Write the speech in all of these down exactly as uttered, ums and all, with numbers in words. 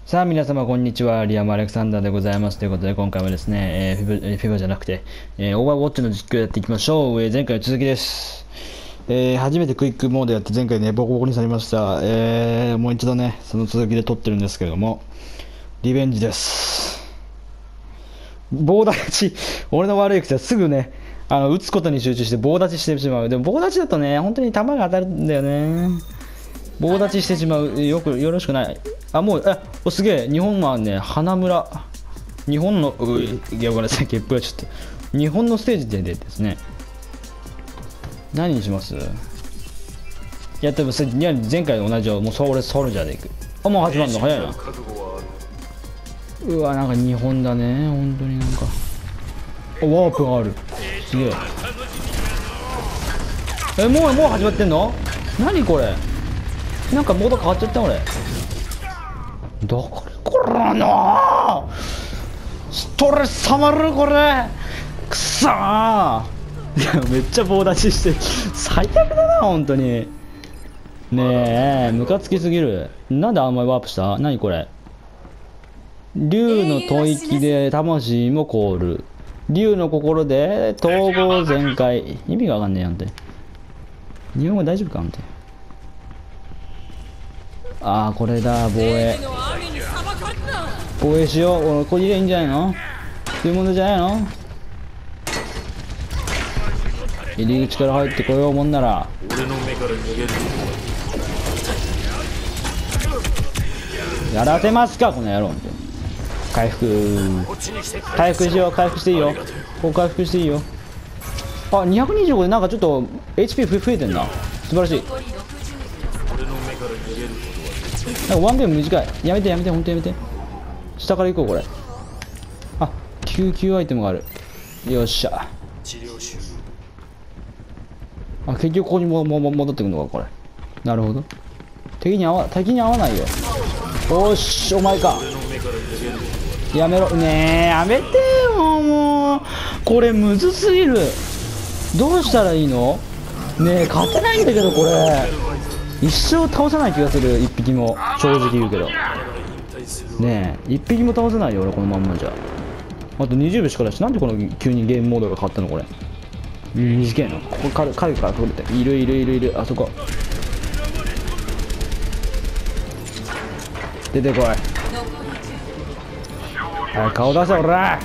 さあ皆様こんにちは、リアム・アレクサンダーでございます。ということで今回もですね、えー、フィブ、えーフィブじゃなくて、えー、オーバーウォッチの実況をやっていきましょう。えー、前回の続きです。えー、初めてクイックモードやって前回ね、ボコボコにされました。えー、もう一度ね、その続きで撮ってるんですけれども、リベンジです。棒立ち、俺の悪い癖はすぐね、あの、打つことに集中して棒立ちしてしまう。でも棒立ちだとね、本当に球が当たるんだよね。棒立ちしてしまう。よく、よろしくない。あ、もう、え、おすげえ。日本はね、花村。日本の、ういや、ごめんなさい、ゲップがちょっと。日本のステージでですね。何にします？いや、でも、いや前回と同じよ。もう、それ、ソルジャーでいく。あ、もう始まるの早いな。うわ、なんか日本だね。本当になんか。お、ワープがある。すげえ。え、もう、もう始まってんの？何これ？なんかモード変わっちゃった俺。どここらのストレス溜まるこれ。くそー。いやめっちゃ棒立ちして最悪だな本当に。ねえムカつきすぎる。なんであんまりワープした？何これ。竜の吐息で魂も凍る。竜の心で統合全開。意味がわかんねえやんて。日本語大丈夫かんて。ああこれだ防衛防衛しよう。これでいいんじゃないの？そういうものじゃないの？入り口から入ってこようもんならやらせますかこの野郎。回復回復しよう。回復していいよ。こう回復していいよ。あにひゃくにじゅうごでなんかちょっと エイチピー 増えてんな。素晴らしい。なんかワンビーム短い。やめてやめて、ほんとやめて。下から行こうこれ。あ救急アイテムがある。よっしゃ。あ結局ここにももも戻ってくるのかこれ。なるほど。敵に合わ敵に合わないよ。おっしお前か。やめろねえ。やめてよもう。これむずすぎる。どうしたらいいのねえ。勝てないんだけどこれ。一生倒さない気がする。一匹も正直言うけどねえ。一匹も倒せないよ俺このまんまじゃ。あとにじゅうびょうしかだし。なんでこの急にゲームモードが変わったのこれ。短いの。ここ彼彼から取れているいるいるいる。あそこ出てこい。はい顔出せおら。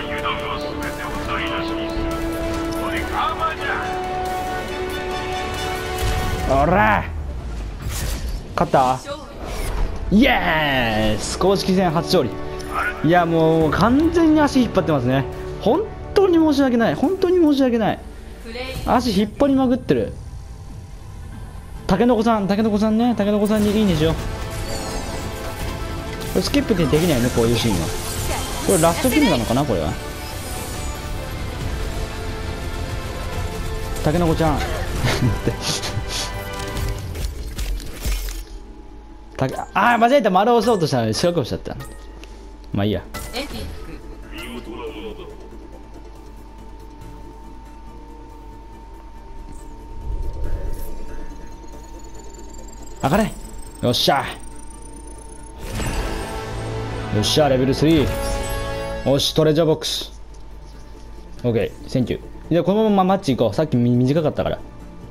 おら勝った。イエース公式戦初勝利。いやもう完全に足引っ張ってますね。本当に申し訳ない。本当に申し訳ない。足引っ張りまくってる。たけのこさんたけのこさんね。たけのこさんにいいねしよう。これスキップってできないねこういうシーンは。これラストキルなのかなこれは。たけのこちゃんああ間違えた。丸押そうとしたのに四角押しちゃった。まあいいや。上がれ。よっしゃよっしゃレベルスリー。よしトレジャーボックス OK センキュー。じゃあこのままマッチ行こう。さっき短かったから。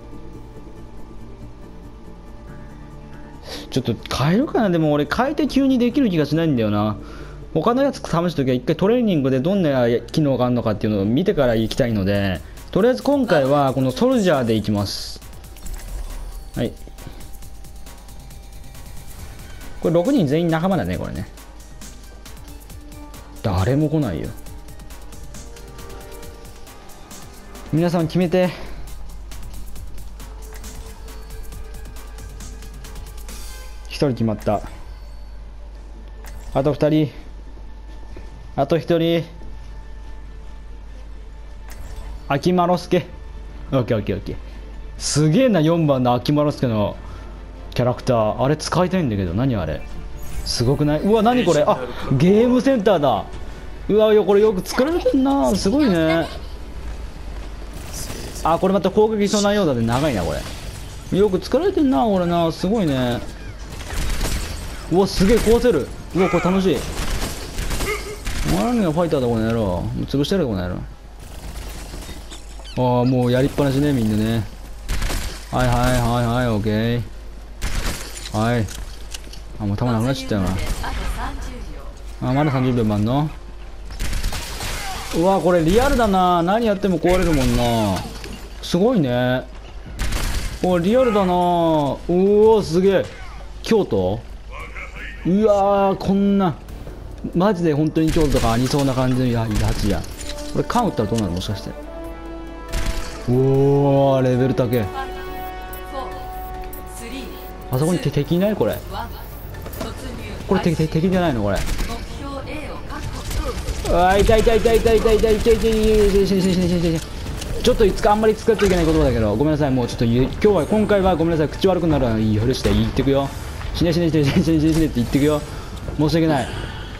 ちょっと変えるかな。でも俺変えて急にできる気がしないんだよな。他のやつ試すときは一回トレーニングでどんな機能があるのかっていうのを見てから行きたいので、とりあえず今回はこのソルジャーでいきます。はい。これろくにん全員仲間だねこれね。誰も来ないよ。皆さん決めて。ひとり決まった。あとふたり。あとひとり。秋丸助。オッケーオッケーオッケー。すげえなよんばんの秋丸助のキャラクター。あれ使いたいんだけど何あれ。すごくない？うわ何これ。あゲームセンターだ。うわよこれよく作られてんな。すごいね。あこれまた攻撃しそうなようだで長いなこれ。よく作られてんなこれな。すごいね。うわすげえ壊せる。 うわこれ楽しい。お前らがファイターだこの野郎。もう潰してやるこの野郎。ああもうやりっぱなしねみんなね。はいはいはいはいオッケー。はい。あもう弾なくなっちゃったよな。あまださんじゅうびょうもあんの。うわこれリアルだな。何やっても壊れるもんな。すごいね。おリアルだな。おおすげえ。京都。うわーこんなマジで本当に京都とかありそうな感じのやつや。これ缶打ったらどうなるもしかして。おおレベル高え。あそこに敵いないこれ。これ敵敵じゃないのこれ。あ痛い痛い痛い痛い痛い痛い痛い痛い痛い痛い痛い。ちょっといつかあんまり使っちゃいけない言葉だけどごめんなさい。もうちょっと今日は今回はごめんなさい。口悪くなるのいいふりして言ってくよ。死ね死ね死ね死ね死ね死ね死ねって言ってくよ。申し訳ない。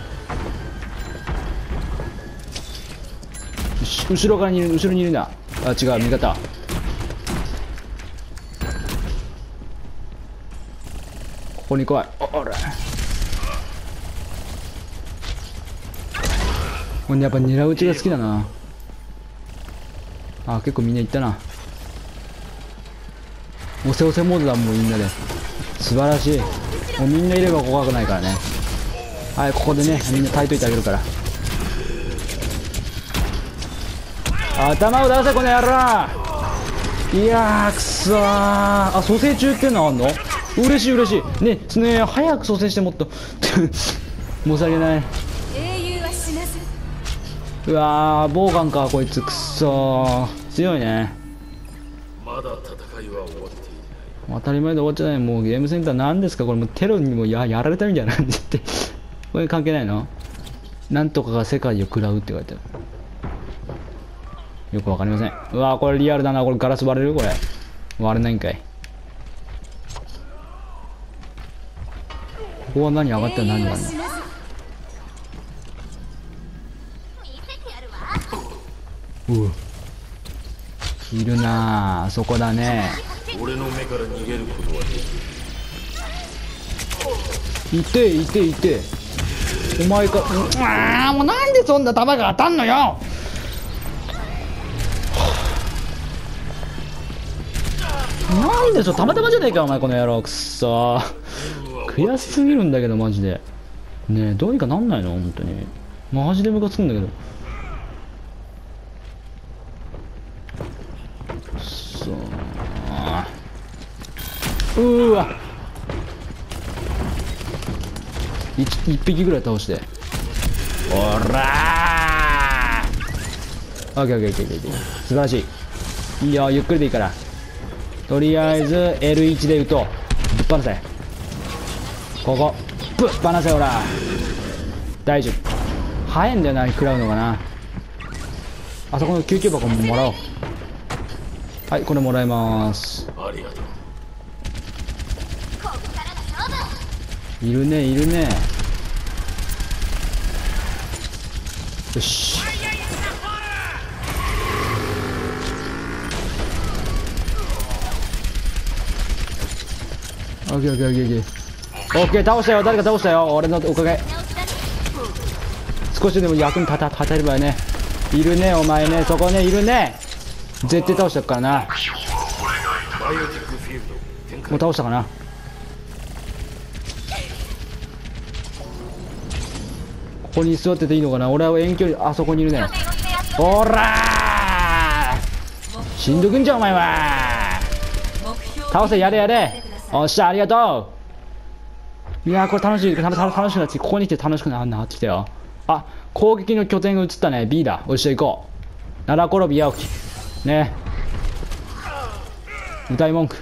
後ろからにいる後ろにいるな。あ違う味方。ここに来い。おらこれやっぱ狙う撃ちが好きだな。あ結構みんな行ったな。押せ押せモードだもんみんなで。素晴らしい。もうみんないれば怖くないからね。はいここでねみんな耐えといてあげるから。頭を出せこの野郎。いやーくそー。あ蘇生中ってのあんの。嬉しい嬉しいね。ね早く蘇生してもっと申し訳ない。うわーボウガンかこいつ。くそー強いね。 まだ戦いは終わっていない。 当たり前で終わっちゃない。もうゲームセンター何ですかこれ。もうテロにも や, やられたみたいな感じってこれ関係ないの。なんとかが世界を食らうって書いてある。よくわかりません。うわーこれリアルだな。これガラス割れるこれ。割れないんかい。ここは何上がったら何があるの。ういるなあそこだね。 俺の目から逃げることはできる。 いていていてお前か。ああもうなんでそんな弾が当たんのよ。なんでしょたまたまじゃねえかお前この野郎。くっそー悔しすぎるんだけどマジで。ねえどうにかなんないの本当に。マジでムカつくんだけど。うーわ一匹ぐらい倒して。おらーオッケーオッケーオッケーオッケー。素晴らしい。いいよゆっくりでいいから。とりあえず エルワン で撃とう。ぶっ放せここぶっ放せ。ほら大丈夫。早いんだよな食らうのかな。あそこの救急箱ももらおう。はいこれもらいます。 ありがとう。 いるねいるね。よしオッケーオッケーオッケーオッケーオッケー倒したよ。誰か倒したよ俺のおかげ。少しでも役に立た立てればね。いるねお前ねそこねいるね。絶対倒したからな。もう倒したかな。ここに座ってていいのかな。俺は遠距離あそこにいるね。ほらーしんどくんじゃお前は。倒せやれやれ。おっしゃありがとう。いやーこれ楽しい楽しくなってここに来て楽しくなってきたよ。あ攻撃の拠点が移ったね。 B だ。おっしゃ行こう。奈良転び八起きね歌い文句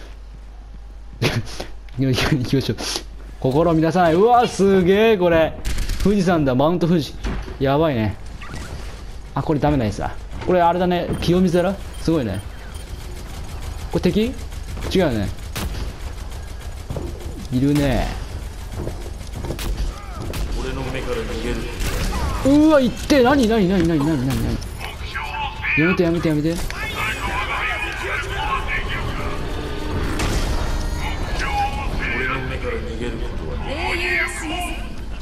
行きましょう。心を乱さない。うわすげえこれ富士山だ。マウント富士やばいね。あこれダメなやつだ。これあれだね清水寺すごいね。これ敵違うよね。いるね。 俺の目から逃げる。 うわいって何何何何何何何やめてやめてやめて。 俺の目から逃げることはできる。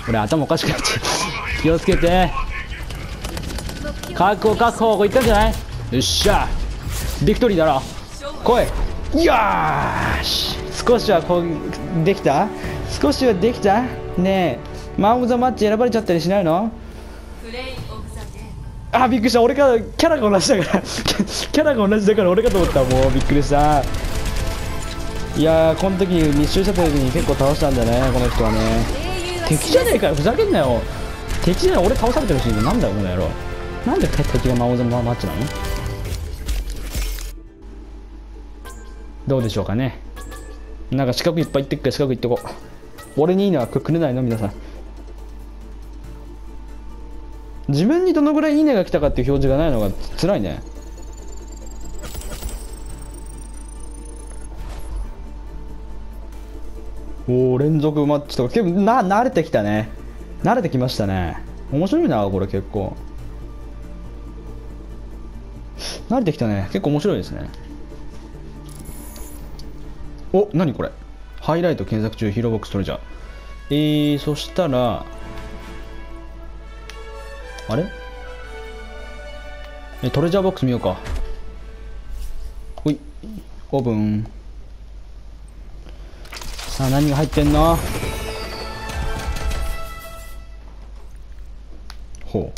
俺頭おかしくなっちゃう。気をつけて。確保確保、これいったんじゃない？よっしゃビクトリーだろ。来い。よーし、少しはこうできた？少しはできたねえ。マン・オブ・ザ・マッチ選ばれちゃったりしないの？あ、びっくりした。俺がキャラが同じだからキャラが同じだから俺かと思った。もうびっくりした。いやー、この時に密集した時に結構倒したんだね、この人はね。敵じゃねえかよ、ふざけんなよ。敵じゃない、俺倒されてるし、なんだよこの野郎。なんで敵がマン・オブ・ザ・マッチなの？どうでしょうかね。なんか四角いっぱいいってっから四角いってこう。俺にいいのはくれないの皆さん。自分にどのぐらいいいねが来たかっていう表示がないのが辛いね。おお、連続マッチとか結構な慣れてきたね。慣れてきましたね。面白いなこれ。結構慣れてきたね。結構面白いですね。お、何これ。ハイライト検索中、ヒーローボックストレジャー。えー、そしたらあれえトレジャーボックス見ようか。ほい、オープン。さあ何が入ってんの？ほ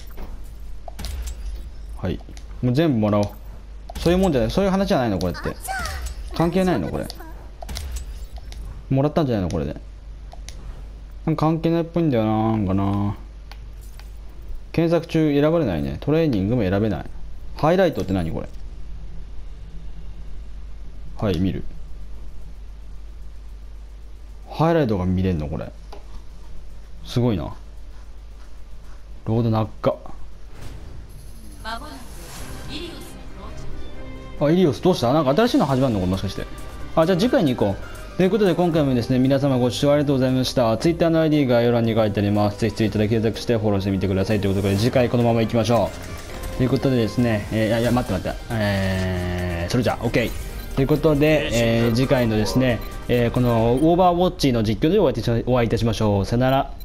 う、はい、もう全部もらおう。そういうもんじゃない、そういう話じゃないのこれって。関係ないのこれ。もらったんじゃないのこれで。なんか関係ないっぽいんだよな。なんかな、検索中選ばれないね。トレーニングも選べない。ハイライトって何これ。はい、見る。ハイライトが見れんのこれ。すごいな。ロード長っか。あ、イリオスどうした？なんか新しいの始まるのこれもしかして。あ、じゃあ次回に行こう。ということで今回もですね、皆様ご視聴ありがとうございました。Twitter の アイディー 概要欄に書いてあります。ぜひ Twitter で検索してフォローしてみてくださいということで、次回このまま行きましょう。ということでですね、えー、いやいや待って待って、えー、それじゃあ OK。ということで、えー、次回のですね、えー、このオーバーウォッチの実況でお会いいたしましょう。さよなら。